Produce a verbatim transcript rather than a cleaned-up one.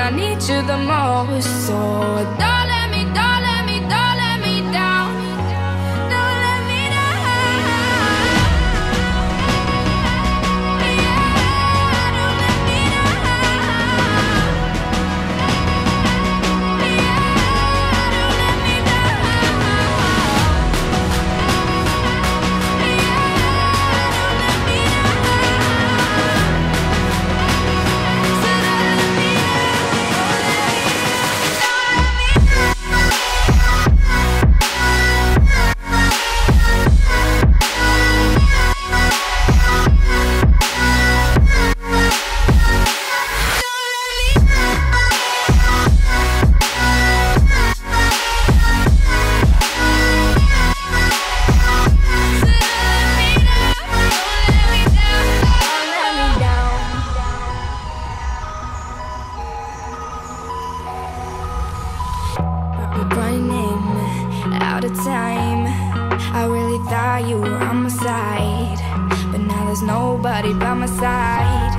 I need you the most. So don't let me, don't let me, don't let me down. Don't let me down. Yeah, don't let me down. Yeah, don't let me down. Running out of time. I really thought you were on my side, but now there's nobody by my side.